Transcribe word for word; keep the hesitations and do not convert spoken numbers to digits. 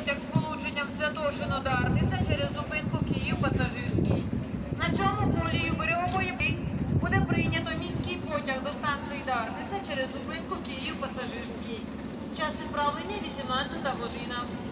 потяг з полученням Святошино-Дарниця через зупинку Київ-Пасажирський. На цьому колію берегової буде прийнято міський потяг до станції Дарниця через зупинку Київ-Пасажирський. Час відправлення вісімнадцята година.